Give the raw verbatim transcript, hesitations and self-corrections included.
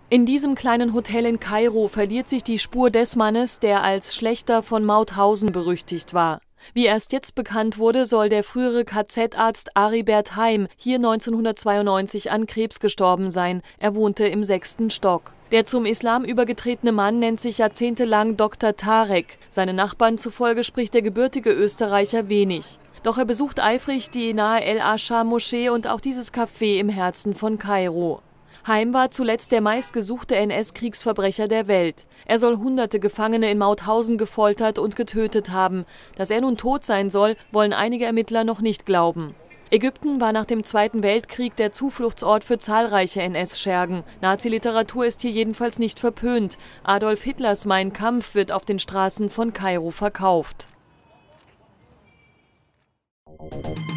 In diesem kleinen Hotel in Kairo verliert sich die Spur des Mannes, der als Schlächter von Mauthausen berüchtigt war. Wie erst jetzt bekannt wurde, soll der frühere K Z-Arzt Aribert Heim hier neunzehnhundertzweiundneunzig an Krebs gestorben sein. Er wohnte im sechsten Stock. Der zum Islam übergetretene Mann nennt sich jahrzehntelang Doktor Tarek. Seinen Nachbarn zufolge spricht der gebürtige Österreicher wenig. Doch er besucht eifrig die nahe El-Ascher-Moschee und auch dieses Café im Herzen von Kairo. Heim war zuletzt der meistgesuchte N S-Kriegsverbrecher der Welt. Er soll hunderte Gefangene in Mauthausen gefoltert und getötet haben. Dass er nun tot sein soll, wollen einige Ermittler noch nicht glauben. Ägypten war nach dem Zweiten Weltkrieg der Zufluchtsort für zahlreiche N S-Schergen. Nazi-Literatur ist hier jedenfalls nicht verpönt. Adolf Hitlers Mein Kampf wird auf den Straßen von Kairo verkauft.